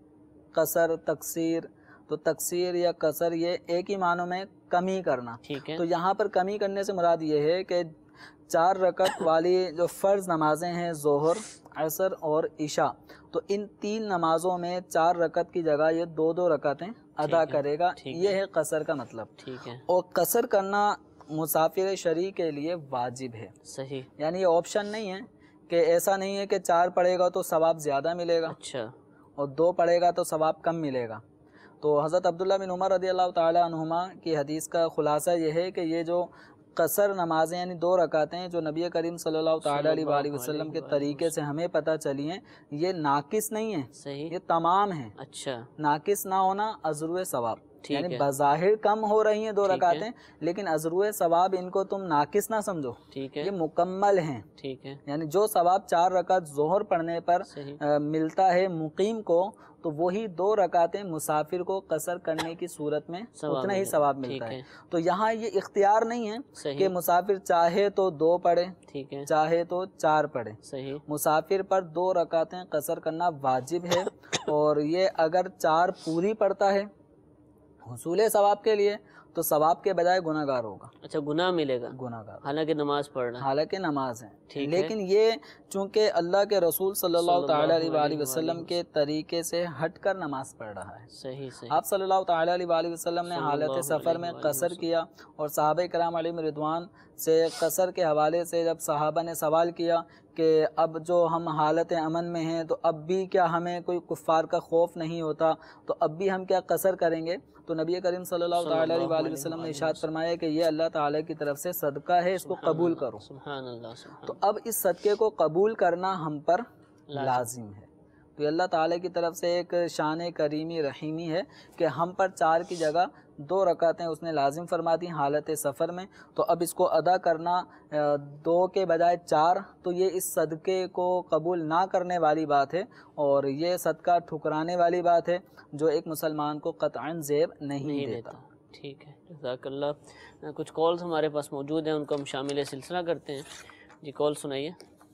قصر تقصیر، تو تقصیر یا قصر یہ ایک ہی معنوں میں کمی کرنا. تو یہاں پر کمی کرنے سے مراد یہ ہے کہ 4 رکعت والی جو فرض نمازیں ہیں ظہر، عصر اور عشاء، تو ان 3 نمازوں میں 4 رکعت کی جگہ یہ 2 رکعتیں ادا کرے گا، یہ ہے قصر کا مطلب۔ ٹھیک ہے، اور قصر کرنا مسافر شرعی کے لیے واجب ہے، صحیح، یعنی یہ آپشن نہیں ہے کہ ایسا نہیں ہے کہ 4 پڑھے گا تو ثواب زیادہ ملے گا اچھا، اور 2 پڑھے گا تو ثواب کم ملے گا۔ تو حضرت عبداللہ بن عمر رضی اللہ تعالی عنہما کی حدیث کا خلاصہ یہ ہے کہ یہ جو قصر نمازیں یعنی 2 رکعتیں جو نبی کریم صلی اللہ تعالی علیہ وآلہ وسلم کے طریقے سے ہمیں پتہ چلی ہیں، یہ ناقص نہیں ہیں، صحیح، یہ تمام ہیں۔ اچھا، ناقص نہ ہونا ازرو ثواب، ٹھیک یعنی ہے، بظاہر کم ہو رہی ہیں 2 ٹھیک ہے، رکعتیں، لیکن ازرو ثواب ان کو تم ناقص نہ سمجھو، ٹھیک ہے، یہ مکمل ہیں۔ ٹھیک ہے، یعنی جو ثواب 4 رکعت ظہر پڑھنے پر صحیح، ملتا ہے مقیم کو، تو وہی 2 رکعتیں مسافر کو قصر کرنے کی صورت میں اتنا ہی ثواب ملتا ہے۔ تو یہاں یہ اختیار نہیں ہے کہ صحیح، مسافر چاہے تو 2 پڑھے ٹھیک ہے، چاہے تو 4 پڑھے، صحیح، مسافر پر 2 رکعتیں قصر کرنا واجب ہے، اور یہ اگر 4 پوری پڑھتا ہے حصول ثواب کے لیے تو ثواب کے بجائے گناہ گار ہوگا، اچھا، گناہ ملے گا گناہ گار، حالانکہ نماز پڑھنا، حالانکہ نماز ہے، ٹھیک ہے، لیکن یہ چونکہ اللہ کے رسول صلی اللہ تعالی علیہ وآلہ وسلم کے طریقے سے ہٹ کر نماز پڑھ رہا ہے۔ صحیح، صحیح، آپ صلی اللہ تعالی علیہ وآلہ وسلم نے صلی حالت اللہ سفر میں علیہ وآلہ قصر وسلم کیا، اور صحابہ کرام علیہم رضوان سے قصر کے حوالے سے جب صحابہ نے سوال کیا کہ اب جو ہم حالت امن میں ہیں تو اب بھی کیا ہمیں کوئی کفار کا خوف نہیں ہوتا، تو اب بھی ہم کیا قصر کریں گے؟ تو نبی کریم صلی اللہ تعالی علیہ وآلہ وسلم نے ارشاد فرمایا کہ یہ اللہ تعالی کی طرف سے صدقہ ہے، اس کو قبول کرو۔ سبحان اللہ، سبحان تو اب اس صدقے کو قبول کرنا ہم پر لازم ہے۔ تو یہ اللہ تعالی کی طرف سے ایک شان کریمی رحیمی ہے کہ ہم پر 4 کی جگہ 2 رکعتیں اس نے لازم فرما دی حالت سفر میں، تو اب اس کو ادا کرنا 2 کے بجائے 4، تو یہ اس صدقے کو قبول نہ کرنے والی بات ہے، اور یہ صدقہ ٹھکرانے والی بات ہے جو ایک مسلمان کو قطعاً زیب نہیں دیتا۔ ٹھیک ہے، جزاک اللہ۔ کچھ کالز ہمارے پاس موجود ہیں، ان کو ہم شامل سلسلہ کرتے ہیں۔ جی، کال سنائیے۔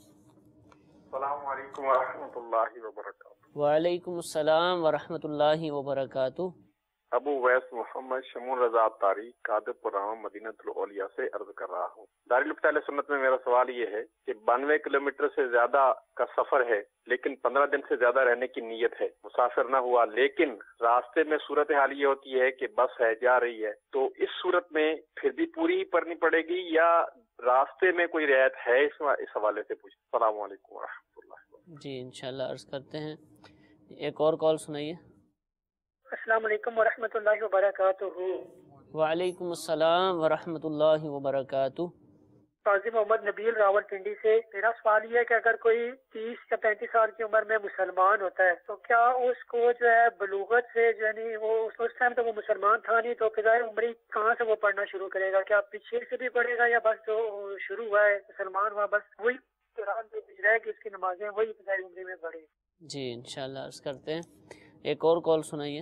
السلام علیکم ورحمۃ اللہ وبرکاتہ۔ وعلیکم السلام ورحمۃ اللہ وبرکاتہ۔ ابو ویس محمد شمون رضا تاریخ قادر پرام مدینہ الاولیاء سے عرض کر رہا ہوں۔ دارال افتاء اہل سنت میں میرا سوال یہ ہے کہ 92 کلومیٹر سے زیادہ کا سفر ہے، لیکن 15 دن سے زیادہ رہنے کی نیت ہے، مسافر نہ ہوا، لیکن راستے میں صورتحال یہ ہوتی ہے کہ بس ہے جا رہی ہے، تو اس صورت میں پھر بھی پوری ہی پڑھنی پڑے گی یا راستے میں کوئی رعایت ہے؟ اس حوالے سے پوچھ۔ السلام علیکم ورحمۃ اللہ۔ جی، انشاءاللہ عرض کرتے ہیں۔ ایک اور کال سنائیے۔ السلام علیکم ورحمۃ اللہ وبرکاتہ۔ وعلیکم السلام ورحمۃ اللہ وبرکاتہ۔ قاضی محمد نبیل راول پنڈی سے۔ میرا سوال یہ ہے کہ اگر کوئی 30 یا 35 سال کی عمر میں مسلمان ہوتا ہے تو کیا اس کو جو ہے بلوغت سے یعنی وہ اس ٹائم تو وہ مسلمان تھا نہیں، تو فضائے عمری کہاں سے وہ پڑھنا شروع کرے گا؟ کیا پیچھے سے بھی پڑھے گا یا بس جو شروع ہوا ہے مسلمان ہوا بس وہی دوران جو گزرا ہے کہ اس کی نمازیں وہی فضائے عمری میں پڑھے؟ جی، انشاءاللہ عرض کرتے ہیں۔ ایک اور کال سنائیے۔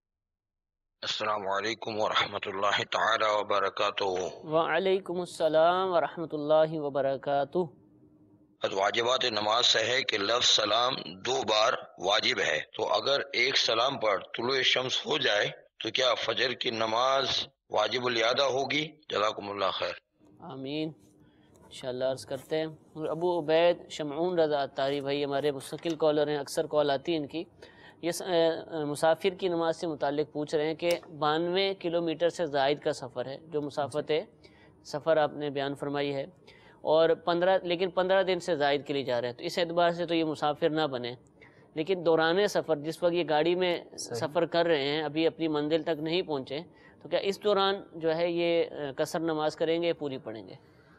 السلام علیکم ورحمۃ اللہ تعالی وبرکاتہ۔ وعلیکم السلام ورحمۃ اللہ وبرکاتہ۔ واجبات نماز سے ہے کہ لفظ سلام 2 بار واجب ہے، تو اگر ایک سلام پر طلوع شمس ہو جائے تو کیا فجر کی نماز واجب الادا ہوگی؟ جزاکم اللہ خیر۔ آمین، انشاءاللہ عرض کرتے ہیں۔ ابو عبید شمعون رضا اتاری بھائی ہمارے مستقل کالر ہیں، اکثر کال آتی ہے ان کی۔ یہ مسافر کی نماز سے متعلق پوچھ رہے ہیں کہ 92 کلومیٹر سے زائد کا سفر ہے، جو مسافت سفر آپ نے بیان فرمائی ہے، اور 15 دن سے زائد کے لیے جا رہے ہیں، تو اس اعتبار سے تو یہ مسافر نہ بنے، لیکن دوران سفر جس وقت یہ گاڑی میں سفر کر رہے ہیں، ابھی اپنی منزل تک نہیں پہنچے، تو کیا اس دوران جو ہے یہ قصر نماز کریں گے یا پوری پڑھیں گے؟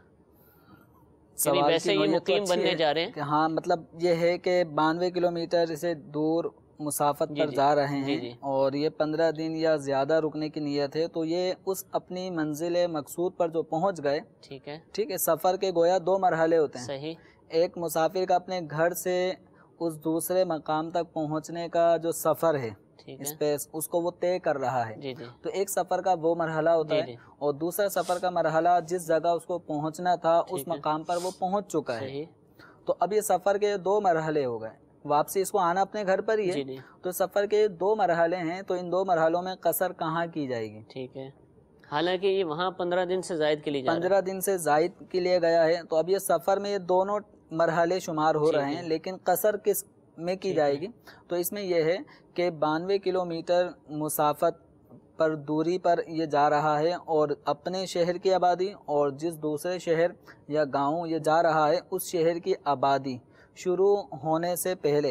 یعنی ویسے یہ مقیم بننے جا رہے ہیں۔ ہاں، مطلب یہ ہے کہ 92 کلومیٹر سے دور مسافت پر جا رہے ہیں اور یہ 15 دن یا زیادہ رکنے کی نیت ہے، تو یہ اس اپنی منزل مقصود پر جو پہنچ گئے، ٹھیک ہے، سفر کے گویا 2 مرحلے ہوتے ہیں۔ صحیح۔ ایک مسافر کا اپنے گھر سے اس دوسرے مقام تک پہنچنے کا جو سفر ہے، اس کو وہ طے کر رہا ہے، تو ایک سفر کا وہ مرحلہ ہوتا ہے، اور دوسرا سفر کا مرحلہ جس جگہ اس کو پہنچنا تھا اس مقام پر وہ پہنچ چکا ہے۔ تو اب یہ سفر کے 2 مرحلے ہو گئے، واپسی اس کو آنا اپنے گھر پر ہی ہے، تو سفر کے 2 مرحلے ہیں، تو ان 2 مرحلوں میں قصر کہاں کی جائے گی؟ ٹھیک ہے، حالانکہ یہ وہاں 15 دن سے زائد کے لیے 15 دن سے زائد کے لیے گیا ہے، تو اب یہ سفر میں یہ دونوں مرحلے شمار ہو رہے ہیں، لیکن قصر کس میں کی جائے گی؟ تو اس میں یہ ہے کہ 92 کلومیٹر مسافت پر دوری پر یہ جا رہا ہے، اور اپنے شہر کی آبادی اور جس دوسرے شہر یا گاؤں یہ جا رہا ہے اس شہر کی آبادی شروع ہونے سے پہلے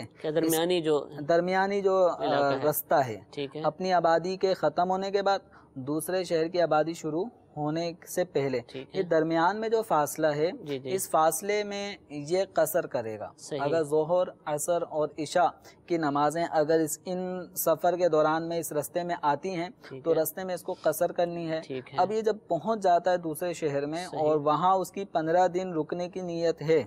درمیانی جو رستہ ہے اپنی آبادی کے ختم ہونے کے بعد دوسرے شہر کی آبادی شروع ہونے سے پہلے یہ درمیان میں جو فاصلہ ہے اس فاصلے میں یہ قصر کرے گا۔ اگر ظہر، عصر اور عشاء کی نمازیں اگر ان سفر کے دوران میں اس رستے میں آتی ہیں تو رستے میں اس کو قصر کرنی ہے۔ اب یہ جب پہنچ جاتا ہے دوسرے شہر میں اور وہاں اس کی 15 دن رکنے کی نیت ہے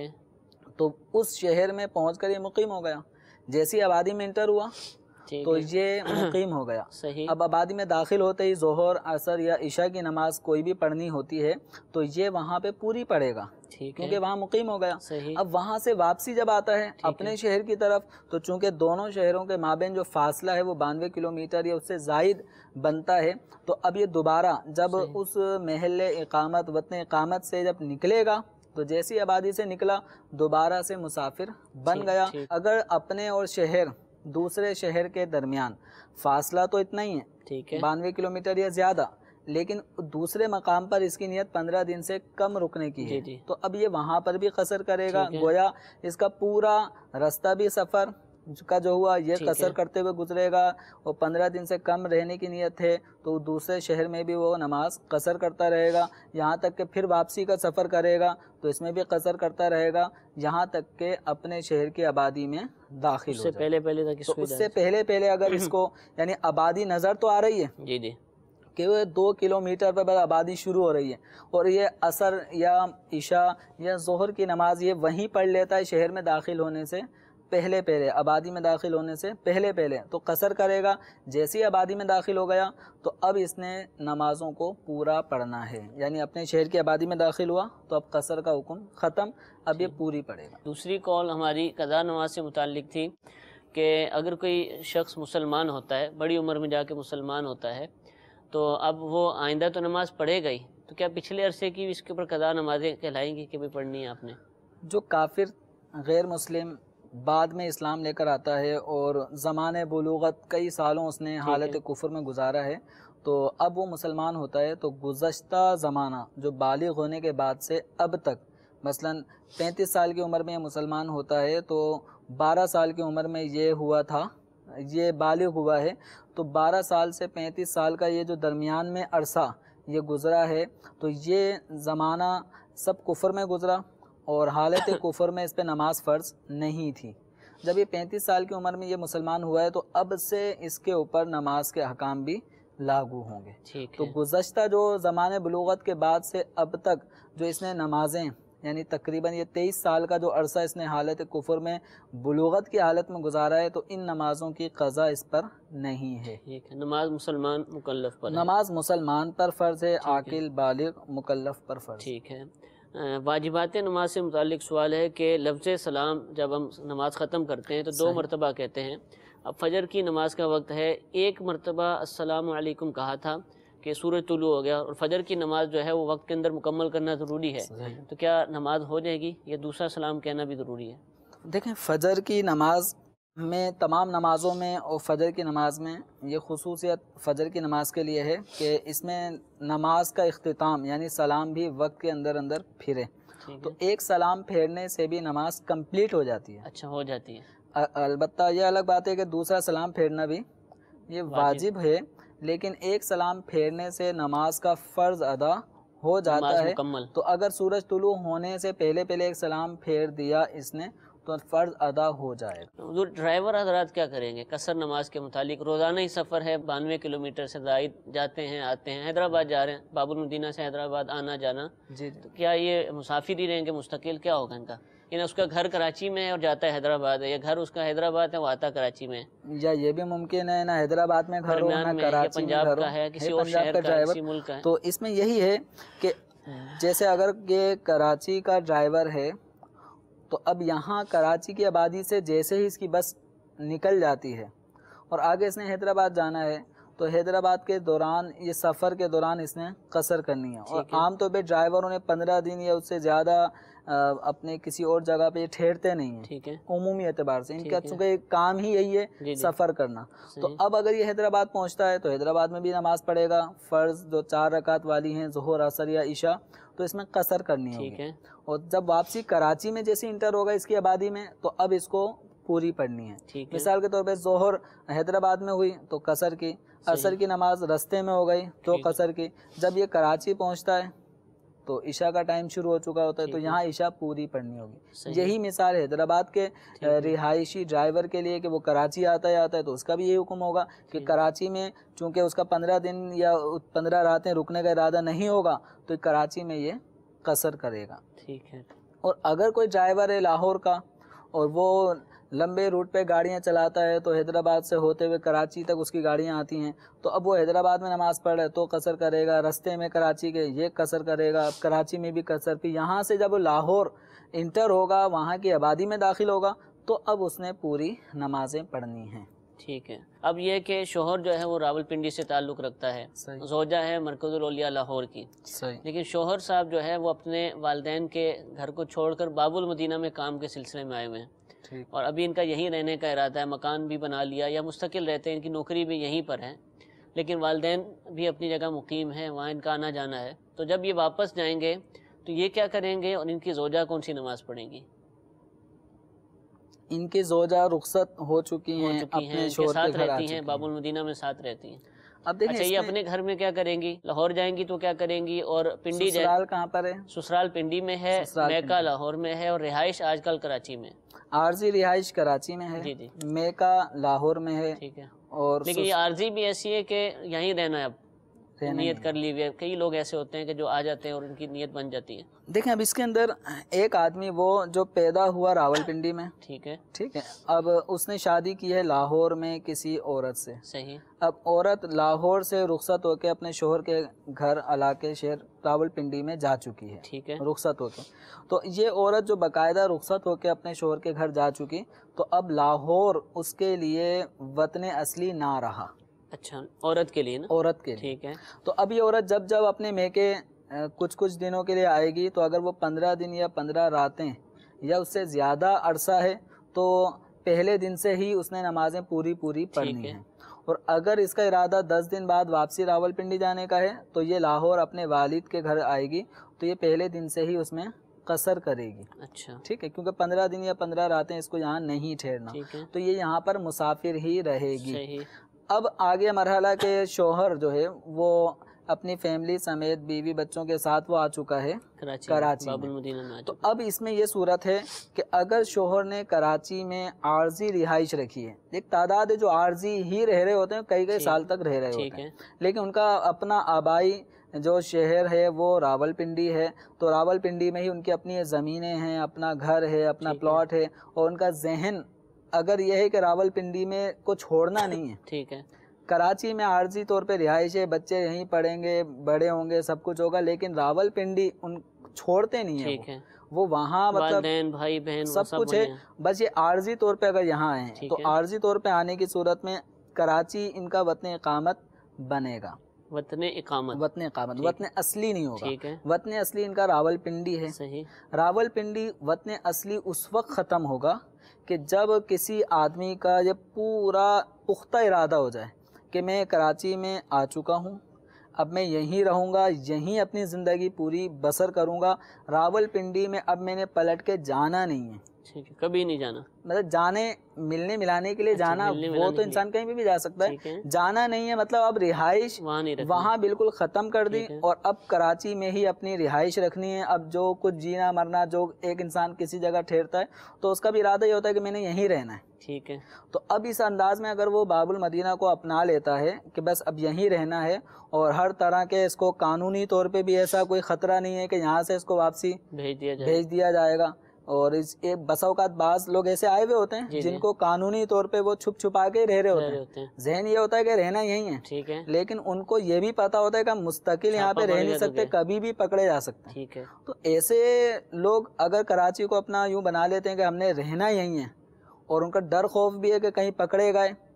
تو اس شہر میں پہنچ کر یہ مقیم ہو گیا، جیسی آبادی میں انٹر ہوا تو یہ مقیم ہو گیا۔ اب آبادی میں داخل ہوتے ہی ظہر، عصر یا عشاء کی نماز کوئی بھی پڑھنی ہوتی ہے تو یہ وہاں پہ پوری پڑھے گا کیونکہ وہاں مقیم ہو گیا۔ اب وہاں سے واپسی جب آتا ہے اپنے شہر کی طرف تو چونکہ دونوں شہروں کے مابین جو فاصلہ ہے وہ 92 کلومیٹر یا اس سے زائد بنتا ہے، تو اب یہ دوبارہ جب اس محل اقامت وطن اقامت سے جب نکلے گا تو جیسی آبادی سے نکلا دوبارہ سے مسافر بن گیا۔ اگر اپنے اور شہر دوسرے شہر کے درمیان فاصلہ تو اتنا ہی ہے 92 کلومیٹر یا زیادہ، لیکن دوسرے مقام پر اس کی نیت 15 دن سے کم رکنے کی ہے تو اب یہ وہاں پر بھی قصر کرے گا، گویا اس کا پورا رستہ بھی سفر کا جو ہوا یہ قصر کرتے ہوئے گزرے گا، اور 15 دن سے کم رہنے کی نیت ہے تو دوسرے شہر میں بھی وہ نماز قصر کرتا رہے گا، یہاں تک کہ پھر واپسی کا سفر کرے گا تو اس میں بھی قصر کرتا رہے گا یہاں تک کہ اپنے شہر کی آبادی میں داخل ہو جائے۔ تو اس سے پہلے اگر اس کو یعنی آبادی نظر تو آ رہی ہے کہ وہ 2 کلومیٹر پر آبادی شروع ہو رہی ہے اور یہ عصر یا عشاء یا ظہر کی نماز یہ وہیں پڑھ لیتا ہے شہر میں داخل ہونے سے پہلے آبادی میں داخل ہونے سے پہلے تو قصر کرے گا۔ جیسی آبادی میں داخل ہو گیا تو اب اس نے نمازوں کو پورا پڑھنا ہے، یعنی اپنے شہر کی آبادی میں داخل ہوا تو اب قصر کا حکم ختم، اب یہ پوری پڑھے گا۔ دوسری کال ہماری قضا نماز سے متعلق تھی کہ اگر کوئی شخص مسلمان ہوتا ہے، بڑی عمر میں جا کے مسلمان ہوتا ہے، تو اب وہ آئندہ تو نماز پڑھے گا ہی، تو کیا پچھلے عرصے کی اس کے اوپر قضا نمازیں کہلائیں گی کہ بھی پڑھنی ہے آپ نے؟ جو کافر غیر مسلم بعد میں اسلام لے کر آتا ہے اور زمانے بلوغت کئی سالوں اس نے حالت کفر میں گزارا ہے تو اب وہ مسلمان ہوتا ہے تو گزشتہ زمانہ جو بالغ ہونے کے بعد سے اب تک مثلا 35 سال کی عمر میں یہ مسلمان ہوتا ہے تو 12 سال کی عمر میں یہ ہوا تھا، یہ بالغ ہوا ہے تو 12 سال سے 35 سال کا یہ جو درمیان میں عرصہ یہ گزرا ہے تو یہ زمانہ سب کفر میں گزرا اور حالت کفر میں اس پہ نماز فرض نہیں تھی۔ جب یہ 35 سال کی عمر میں یہ مسلمان ہوا ہے تو اب سے اس کے اوپر نماز کے احکام بھی لاگو ہوں گے۔ تو گزشتہ جو زمانے بلوغت کے بعد سے اب تک جو اس نے نمازیں یعنی تقریباً یہ 23 سال کا جو عرصہ اس نے حالت کفر میں بلوغت کی حالت میں گزارا ہے تو ان نمازوں کی قضا اس پر نہیں ہے۔ نماز مسلمان مکلف پر، نماز مسلمان پر فرض ہے، عاقل بالغ مکلف پر فرض۔ ٹھیک ہے۔ واجبات نماز سے متعلق سوال ہے کہ لفظ سلام جب ہم نماز ختم کرتے ہیں تو 2 مرتبہ کہتے ہیں، اب فجر کی نماز کا وقت ہے، 1 مرتبہ السلام علیکم کہا تھا کہ سورج طلوع ہو گیا اور فجر کی نماز جو ہے وہ وقت کے اندر مکمل کرنا ضروری ہے، تو کیا نماز ہو جائے گی یا دوسرا سلام کہنا بھی ضروری ہے؟ دیکھیں فجر کی نماز میں تمام نمازوں میں اور فجر کی نماز میں یہ خصوصیت فجر کی نماز کے لیے ہے کہ اس میں نماز کا اختتام یعنی سلام بھی وقت کے اندر پھرے، تو ایک سلام پھیرنے سے بھی نماز کمپلیٹ ہو جاتی ہے۔ اچھا، ہو جاتی ہے۔ البتہ یہ الگ بات ہے کہ دوسرا سلام پھیرنا بھی یہ واجب ہے، لیکن ایک سلام پھیرنے سے نماز کا فرض ادا ہو جاتا ہے۔ تو اگر سورج طلوع ہونے سے پہلے ایک سلام پھیر دیا اس نے تو فرض ادا ہو جائے گا۔ حضور ڈرائیور حضرات کیا کریں گے قصر نماز کے متعلق؟ روزانہ ہی سفر ہے، 92 کلومیٹر سے زائد جاتے ہیں آتے ہیں، حیدرآباد جا رہے ہیں، باب المدینہ سے حیدرآباد آنا جانا، تو کیا یہ مسافر ہی رہیں گے مستقل؟ کیا ہوگا ان کا؟ یعنی اس کا گھر کراچی میں ہے اور جاتا ہے حیدرآباد ہے، یا گھر اس کا حیدرآباد ہے وہ آتا کراچی میں ہے، یا یہ بھی ممکن ہے نہ حیدرآباد میں گھر ہو نہ کراچی میں گھر ہو، ہے کسی اور شہر کا کسی ملک کا ہے۔ تو اس میں یہی ہے کہ جیسے اگر یہ کراچی کا ڈرائیور ہے تو اب یہاں کراچی کی آبادی سے جیسے ہی اس کی بس نکل جاتی ہے اور آگے اس نے حیدرآباد جانا ہے تو حیدرآباد کے دوران یہ سفر کے دوران اس نے قصر کرنی ہے، اور عام طور پہ ڈرائیوروں نے 15 دن یا اس سے زیادہ اپنے کسی اور جگہ پہ یہ ٹھہرتے نہیں ہیں، ٹھیک ہے، عمومی اعتبار سے ان کا چونکہ کام ہی یہی ہے سفر کرنا۔ تو اب اگر یہ حیدرآباد پہنچتا ہے تو حیدرآباد میں بھی نماز پڑھے گا، فرض جو 4 رکعت والی ہیں ظہر عصر یا عشاء، تو اس میں قصر کرنی ہوگی، اور جب واپسی کراچی میں جیسے انٹر ہوگا اس کی آبادی میں تو اب اس کو پوری پڑھنی ہے۔ مثال کے طور پہ ظہر حیدرآباد میں ہوئی تو قصر کی، عصر کی نماز رستے میں ہو گئی تو قصر کی، جب یہ کراچی پہنچتا ہے تو عشاء کا ٹائم شروع ہو چکا ہوتا ہے تو یہاں عشاء پوری پڑھنی ہوگی۔ یہی مثال حیدرآباد کے رہائشی ڈرائیور کے لیے کہ وہ کراچی آتا ہے تو اس کا بھی یہی حکم ہوگا کہ کراچی میں چونکہ اس کا 15 دن یا 15 راتیں رکنے کا ارادہ نہیں ہوگا تو کراچی میں یہ قصر کرے گا۔ ٹھیک ہے، اور اگر کوئی ڈرائیور ہے لاہور کا اور وہ لمبے روٹ پہ گاڑیاں چلاتا ہے تو حیدرآباد سے ہوتے ہوئے کراچی تک اس کی گاڑیاں آتی ہیں، تو اب وہ حیدرآباد میں نماز پڑھ رہا ہے تو قصر کرے گا، رستے میں کراچی کے یہ قصر کرے گا، اب کراچی میں بھی قصر، پھر یہاں سے جب وہ لاہور انٹر ہوگا وہاں کی آبادی میں داخل ہوگا تو اب اس نے پوری نمازیں پڑھنی ہیں۔ ٹھیک ہے، اب یہ کہ شوہر جو ہے وہ راول پنڈی سے تعلق رکھتا ہے، زوجہ ہے مرکز الاولیاء لاہور کی، لیکن شوہر صاحب جو ہے وہ اپنے والدین کے گھر کو چھوڑ کر باب المدینہ میں کام کے سلسلے میں آئے ہوئے ہیں، اور ابھی ان کا یہیں رہنے کا ارادہ ہے، مکان بھی بنا لیا یا مستقل رہتے ہیں، ان کی نوکری بھی یہیں پر ہے، لیکن والدین بھی اپنی جگہ مقیم ہیں، وہاں ان کا آنا جانا ہے، تو جب یہ واپس جائیں گے تو یہ کیا کریں گے اور ان کی زوجہ کون سی نماز پڑھیں گی؟ ان کی زوجہ رخصت ہو چکی ہیں، اپنے شوہر کے گھر آ چکی ہیں، باب المدینہ میں ساتھ رہتی ہیں۔ اب دیکھیں اچھا، یہ اپنے گھر میں کیا کریں گی؟ لاہور جائیں گی تو کیا کریں گی؟ اور پنڈی سسرال کہاں پر ہے؟ سسرال پنڈی میں ہے، میکا لاہور میں ہے، اور رہائش آج کل کراچی میں، عارضی رہائش کراچی میں ہے، میکا لاہور میں ہے، ٹھیک ہے، اور لیکن یہ عارضی بھی ایسی ہے کہ یہیں رہنا ہے، اب نیت کر لی ہوئی ہے، کئی لوگ ایسے ہوتے ہیں کہ جو آ جاتے ہیں اور ان کی نیت بن جاتی ہے۔ دیکھیں اب اس کے اندر ایک آدمی وہ جو پیدا ہوا راول پنڈی میں، ٹھیک ہے، اب اس نے شادی کی ہے لاہور میں کسی عورت سے، صحیح، اب عورت لاہور سے رخصت ہو کے اپنے شوہر کے گھر علاقے شہر راول پنڈی میں جا چکی ہے، ٹھیک ہے، رخصت ہو کے، تو یہ عورت جو باقاعدہ رخصت ہو کے اپنے شوہر کے گھر جا چکی تو اب لاہور اس کے لیے وطن اصلی نہ رہا۔ اچھا، عورت کے لیے نا؟ عورت کے لیے، ٹھیک ہے، تو اب یہ عورت جب اپنے میکے کچھ دنوں کے لیے آئے گی تو اگر وہ 15 دن یا 15 راتیں یا اس سے زیادہ عرصہ ہے تو پہلے دن سے ہی اس نے نمازیں پوری پڑھنی ہیں، اور اگر اس کا ارادہ 10 دن بعد واپسی راول پنڈی جانے کا ہے تو یہ لاہور اپنے والد کے گھر آئے گی تو یہ پہلے دن سے ہی اس میں قصر کرے گی۔ اچھا، ٹھیک ہے، کیونکہ 15 دن یا 15 راتیں اس کو یہاں نہیں ٹھہرنا، تو یہ یہاں پر مسافر ہی رہے گی۔ صحیح، اب آگے مرحلہ کے شوہر جو ہے وہ اپنی فیملی سمیت بیوی بچوں کے ساتھ وہ آ چکا ہے کراچی باب میں، المدینہ میں۔ تو اب اس میں یہ صورت ہے کہ اگر شوہر نے کراچی میں عارضی رہائش رکھی ہے، ایک تعداد ہے جو عارضی ہی رہ رہے ہوتے ہیں، کئی سال تک رہ رہے ہوتے ہیں، لیکن ان کا اپنا آبائی جو شہر ہے وہ راول پنڈی ہے، تو راول پنڈی میں ہی ان کی اپنی زمینیں ہیں، اپنا گھر ہے، اپنا پلاٹ ہے، اور ان کا ذہن اگر یہ ہے کہ راول پنڈی میں کو چھوڑنا نہیں ہے، ٹھیک ہے، کراچی میں عارضی طور پہ رہائش ہے، بچے یہیں پڑھیں گے، بڑے ہوں گے، سب کچھ ہوگا، لیکن راول پنڈی ان چھوڑتے نہیں ہیں، وہ وہاں مطلب والدین بھائی بہن سب کچھ ہے، بس یہ عارضی طور پہ اگر یہاں آئے ہیں تو عارضی طور پہ آنے کی صورت میں کراچی ان کا وطن اقامت بنے گا، وطن اقامت، وطن اصلی نہیں ہوگا، وطن اصلی ان کا راول پنڈی ہے۔ راول پنڈی وطن اصلی اس وقت ختم ہوگا کہ جب کسی آدمی کا یہ پورا پختہ ارادہ ہو جائے کہ میں کراچی میں آ چکا ہوں، اب میں یہیں رہوں گا، یہیں اپنی زندگی پوری بسر کروں گا، راول پنڈی میں اب میں نے پلٹ کے جانا نہیں ہے، کبھی نہیں جانا، مطلب جانے ملنے ملانے کے لیے جانا وہ تو انسان کہیں بھی جا سکتا ہے، جانا نہیں ہے، مطلب اب رہائش وہاں بالکل ختم کر دی اور اب کراچی میں ہی اپنی رہائش رکھنی ہے۔ اب جو کچھ جینا مرنا جو ایک انسان کسی جگہ ٹھہرتا ہے تو اس کا بھی ارادہ یہ ہوتا ہے کہ میں نے یہیں رہنا ہے، ٹھیک ہے، تو اب اس انداز میں اگر وہ باب المدینہ کو اپنا لیتا ہے کہ بس اب یہیں رہنا ہے اور ہر طرح کے اس کو قانونی طور پہ بھی ایسا کوئی خطرہ نہیں ہے کہ یہاں سے اس کو واپسی بھیج دیا جائے گا، اور اس بسا اوقات بعض لوگ ایسے آئے ہوئے ہوتے ہیں جن کو قانونی طور پہ وہ چھپ چھپا کے رہ رہے ہوتے ہیں، ذہن یہ ہوتا ہے کہ رہنا یہیں ہے، لیکن ان کو یہ بھی پتا ہوتا ہے کہ ہم مستقل یہاں پہ رہ نہیں سکتے، کبھی بھی پکڑے جا سکتے ہیں، تو ایسے لوگ اگر کراچی کو اپنا یوں بنا لیتے ہیں کہ ہم نے رہنا یہیں ہے اور ان کا ڈر خوف بھی ہے کہ کہیں پکڑے گئے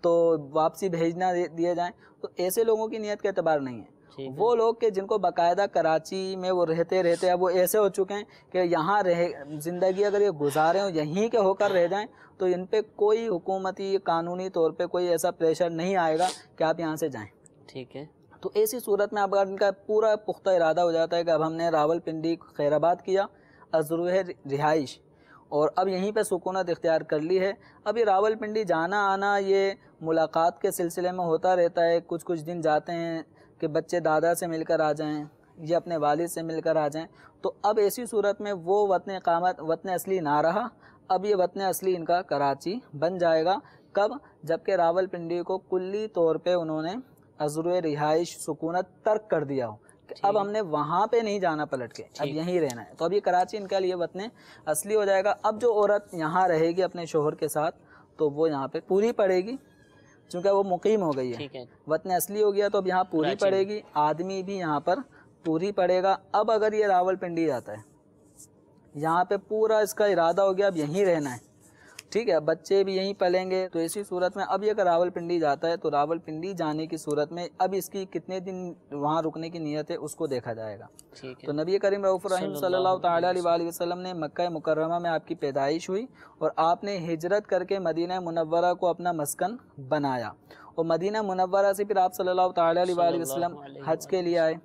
تو واپسی بھیجنا دیے جائیں، تو ایسے لوگوں کی نیت کا اعتبار نہیں ہے۔ وہ لوگ کہ جن کو باقاعدہ کراچی میں وہ رہتے اب وہ ایسے ہو چکے ہیں کہ یہاں زندگی اگر یہ گزاریں اور یہیں کے ہو کر رہ جائیں تو ان پہ کوئی حکومتی قانونی طور پہ کوئی ایسا پریشر نہیں آئے گا کہ آپ یہاں سے جائیں، ٹھیک ہے۔ تو ایسی صورت میں اب اگر ان کا پورا پختہ ارادہ ہو جاتا ہے کہ اب ہم نے راول پنڈی خیر آباد کیا ازروہ رہائش اور اب یہیں پہ سکونت اختیار کر لی ہے، اب یہ راول پنڈی جانا آنا یہ ملاقات کے سلسلے میں ہوتا رہتا ہے، کچھ دن جاتے ہیں کہ بچے دادا سے مل کر آ جائیں یا اپنے والد سے مل کر آ جائیں، تو اب ایسی صورت میں وہ وطن اقامت وطن اصلی نہ رہا، اب یہ وطن اصلی ان کا کراچی بن جائے گا۔ کب؟ جبکہ راول پنڈی کو کلی طور پہ انہوں نے ازروہ رہائش سکونت ترک کر دیا ہو کہ اب ہم نے وہاں پہ نہیں جانا پلٹ کے، اب یہیں رہنا ہے، تو اب یہ کراچی ان کے لیے وطن اصلی ہو جائے گا۔ اب جو عورت یہاں رہے گی اپنے شوہر کے ساتھ تو وہ یہاں پہ پوری پڑے گی، چونکہ وہ مقیم ہو گئی ہے، وطن اصلی ہو گیا تو اب یہاں پوری پڑے گی، آدمی بھی یہاں پر پوری پڑے گا۔ اب اگر یہ راول پنڈی جاتا ہے، یہاں پہ پورا اس کا ارادہ ہو گیا اب یہیں رہنا ہے، ٹھیک ہے، بچے بھی یہیں پلیں گے، تو ایسی صورت میں اب یہ اگر راول پنڈی جاتا ہے تو راول پنڈی جانے کی صورت میں اب اس کی کتنے دن وہاں رکنے کی نیت ہے اس کو دیکھا جائے گا۔ تو نبی کریم رؤوف الرحیم صلی اللہ تعالیٰ علیہ وآلہ وسلم نے مکہ مکرمہ میں آپ کی پیدائش ہوئی اور آپ نے ہجرت کر کے مدینہ منورہ کو اپنا مسکن بنایا، اور مدینہ منورہ سے پھر آپ صلی اللہ تعالیٰ علیہ وآلہ وسلم حج کے لیے آئے،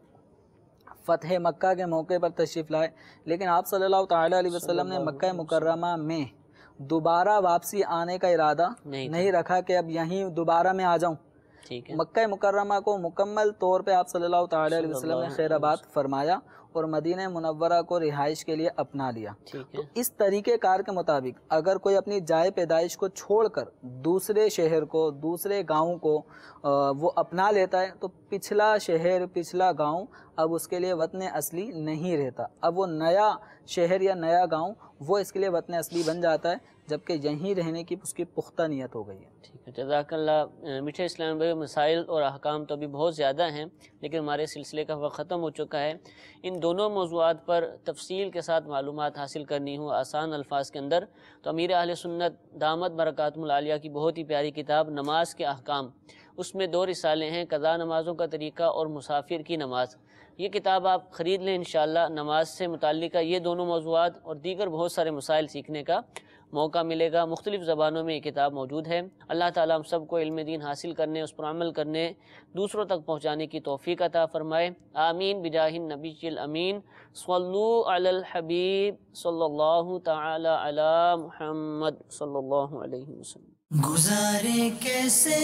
فتح مکہ کے موقع پر تشریف لائے، لیکن آپ صلی اللہ تعالیٰ علیہ وسلم نے مکہ مکرمہ میں دوبارہ واپسی آنے کا ارادہ نہیں رکھا کہ اب یہیں دوبارہ میں آ جاؤں۔ مکہ مکرمہ کو مکمل طور پہ آپ صلی اللہ تعالیٰ علیہ وسلم نے خیر آباد فرمایا اور مدینہ منورہ کو رہائش کے لیے اپنا لیا۔ تو اس طریقہ کار کے مطابق اگر کوئی اپنی جائے پیدائش کو چھوڑ کر دوسرے شہر کو دوسرے گاؤں کو وہ اپنا لیتا ہے تو پچھلا شہر پچھلا گاؤں اب اس کے لیے وطن اصلی نہیں رہتا، اب وہ نیا شہر یا نیا گاؤں وہ اس کے لیے وطن اصلی بن جاتا ہے، جبکہ یہیں رہنے کی اس کی پختہ نیت ہو گئی ہے۔ ٹھیک ہے، جزاک اللہ۔ میٹھے اسلام بھائی، مسائل اور احکام تو ابھی بہت زیادہ ہیں لیکن ہمارے سلسلے کا وقت ختم ہو چکا ہے۔ ان دونوں موضوعات پر تفصیل کے ساتھ معلومات حاصل کرنی ہو آسان الفاظ کے اندر تو امیر اہل سنت دامت برکاتہم العالیہ کی بہت ہی پیاری کتاب نماز کے احکام، اس میں 2 رسالے ہیں، قضا نمازوں کا طریقہ اور مسافر کی نماز۔ یہ کتاب آپ خرید لیں انشاءاللہ، نماز سے متعلقہ یہ دونوں موضوعات اور دیگر بہت سارے مسائل سیکھنے کا موقع ملے گا۔ مختلف زبانوں میں یہ کتاب موجود ہے۔ اللہ تعالیٰ ہم سب کو علم دین حاصل کرنے، اس پر عمل کرنے، دوسروں تک پہنچانے کی توفیق عطا فرمائے، آمین بجاہ النبی الامین۔ صلو علی الحبیب صلی اللہ تعالی علی محمد صلی اللہ علیہ وسلم۔ گزارے کیسے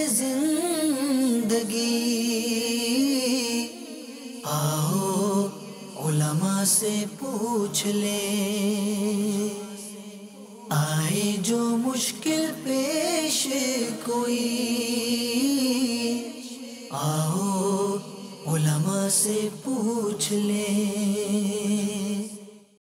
زندگی، آؤ علماء سے پوچھ لیں، آئے جو مشکل پیش کوئی، آؤ علماء سے پوچھ لیں۔